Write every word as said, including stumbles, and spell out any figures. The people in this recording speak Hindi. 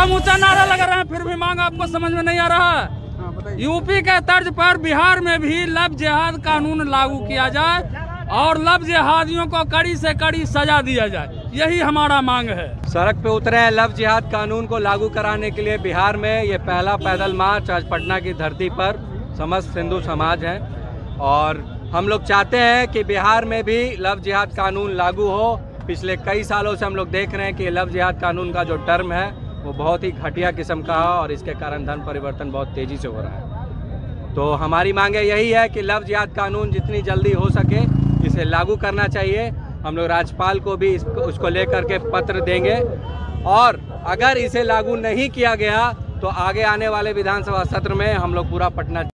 हम ऊंचा नारा लगा रहे हैं, फिर भी मांग आपको समझ में नहीं आ रहा है। यूपी के तर्ज पर बिहार में भी लव जिहाद कानून लागू किया जाए और लव जिहादियों को कड़ी से कड़ी सजा दिया जाए, यही हमारा मांग है। सड़क पे उतरे हैं लव जिहाद कानून को लागू कराने के लिए। बिहार में ये पहला पैदल मार्च आज पटना की धरती पर समस्त हिंदू समाज है और हम लोग चाहते हैं कि बिहार में भी लव जिहाद कानून लागू हो। पिछले कई सालों से हम लोग देख रहे हैं कि लव जिहाद कानून का जो टर्म है वो बहुत ही घटिया किस्म का है और इसके कारण धर्म परिवर्तन बहुत तेज़ी से हो रहा है। तो हमारी मांगे यही है कि लव जिहाद कानून जितनी जल्दी हो सके इसे लागू करना चाहिए। हम लोग राज्यपाल को भी इसको उसको लेकर के पत्र देंगे और अगर इसे लागू नहीं किया गया तो आगे आने वाले विधानसभा सत्र में हम लोग पूरा पटना